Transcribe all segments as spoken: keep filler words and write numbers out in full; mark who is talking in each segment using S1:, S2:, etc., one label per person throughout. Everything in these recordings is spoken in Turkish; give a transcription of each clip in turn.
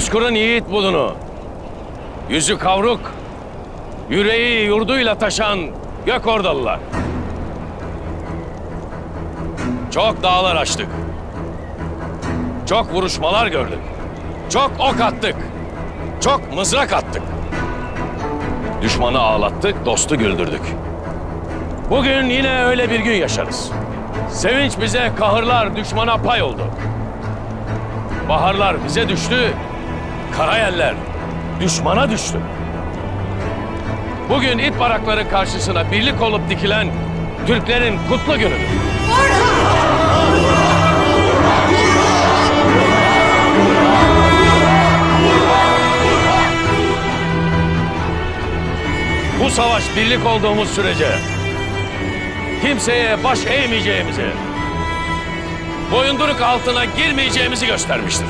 S1: Bozkır'ın yiğit budunu, yüzü kavruk, yüreği yurduyla taşan Gökordalılar. Çok dağlar aştık. Çok vuruşmalar gördük. Çok ok attık. Çok mızrak attık. Düşmanı ağlattık, dostu güldürdük. Bugün yine öyle bir gün yaşarız. Sevinç bize kahırlar, düşmana pay oldu. Baharlar bize düştü, karayeller düşmana düştü. Bugün it barakları karşısına birlik olup dikilen Türklerin kutlu günüdür. Bu savaş birlik olduğumuz sürece kimseye baş eğmeyeceğimizi, boyunduruk altına girmeyeceğimizi göstermiştir.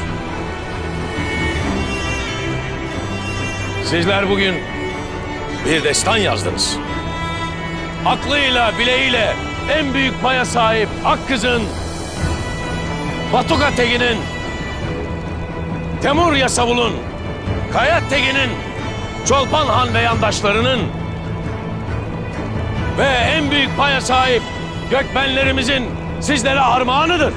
S1: Sizler bugün bir destan yazdınız. Aklıyla, bileğiyle en büyük paya sahip Akkız'ın, Batuka Tegin'in, Temur Yasavul'un, Kayat Tegin'in, Çolpan Han ve yandaşlarının ve en büyük paya sahip gökmenlerimizin sizlere armağanıdır.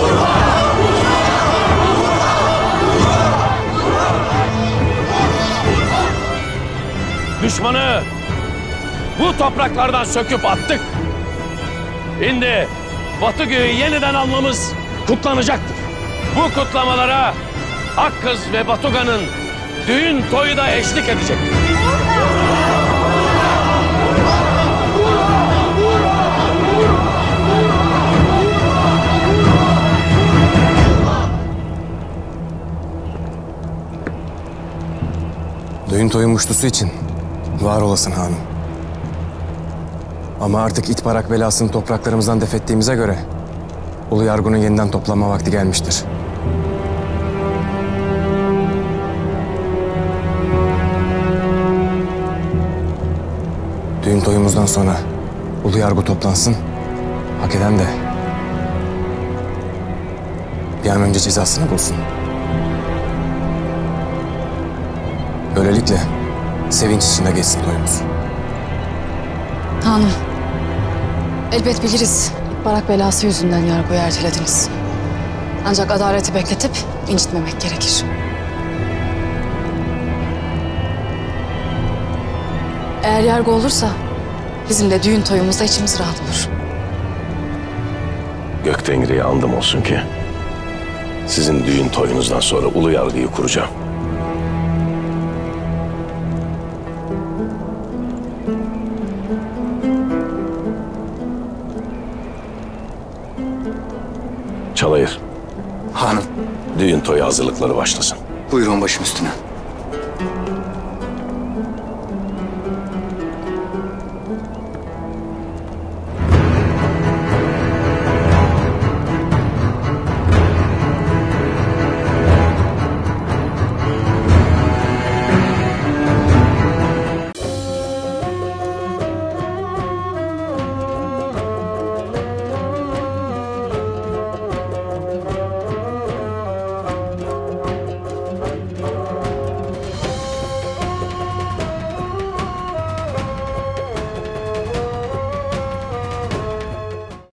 S1: Düşmanı bu topraklardan söküp attık. Şimdi Batıköy'ü yeniden almamız kutlanacaktır. Bu kutlamalara Akkız ve Batuka'nın düğün toyu da eşlik edecektir.
S2: Düğün toyu muştusu için var olasın hanım. Ama artık it barak belasını topraklarımızdan def ettiğimize göre Ulu Yargun'un yeniden toplanma vakti gelmiştir. Düğün toyumuzdan sonra Ulu Yargu toplansın, hak eden de bir an önce cezasını bulsun. Böylelikle sevinç içinde geçsin toyumuz.
S3: Hanım, elbet biliriz. Barak belası yüzünden yargıyı ertelediniz. Ancak adaleti bekletip incitmemek gerekir. Eğer yargı olursa bizim de düğün toyumuzda içimiz rahat olur.
S1: Göktengri'ye andım olsun ki sizin düğün toyunuzdan sonra ulu yargıyı kuracağım. Çalayır.
S2: Hanım.
S1: Düğün toyu hazırlıkları başlasın.
S2: Buyurun başım üstüne.